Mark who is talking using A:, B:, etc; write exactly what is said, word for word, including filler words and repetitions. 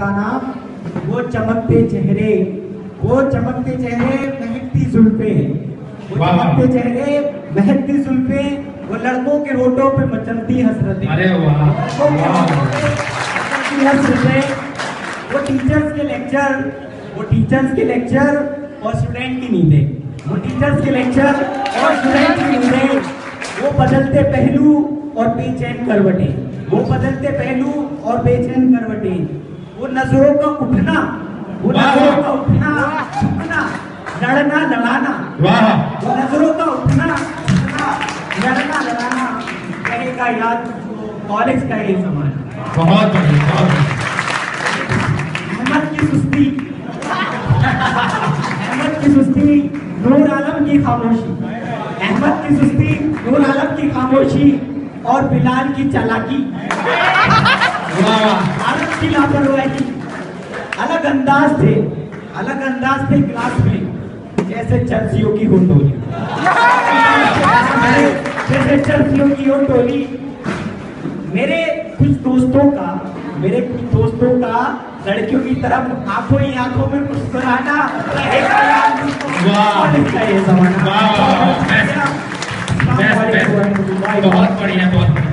A: का नाम, वो चमकते चेहरे, वो चमकते चेहरे महकती जुल्फे, वो चमकते चेहरे महकती जुल्फे, वो लड़कों के होठों पे मचलती हसरतें।
B: अरे वाह,
A: हसरतें। वो टीचर्स के लेक्चर, वो टीचर्स के लेक्चर और स्टूडेंट की नींदें, वो टीचर्स के लेक्चर और स्टूडेंट की नींदें, वो बदलते पहलू और बेचैन करवटें, वो बदलते पहलू और बेचैन करवटें, वो नजरों का उठना, वो नजरों का उठना झुकना, लड़ना लड़ाना, वो नजरों का उठना झुकना, लड़ना लड़ाना, कहेगा याद कॉलेज का ये जमाना।
B: बहुत बढ़िया, बहुत बढ़िया।
A: अहमद की सुस्ती, अहमद की सुस्ती, नूर आलम की खामोशी, अहमद की सुस्ती, नूर आलम की खामोशी और बिलाल की चालाकी, आलम की लापरवाही। अलग अंदाज थे, अलग अंदाज थे क्लास में, जैसे चर्चियों की हो टोली, जैसे चर्चियों की हो टोली। मेरे कुछ दोस्तों का, मेरे कुछ दोस्तों का लड़कियों की तरफ आंखों ही आंखों में मुस्कुराना,
B: बहुत बढ़िया, बहुत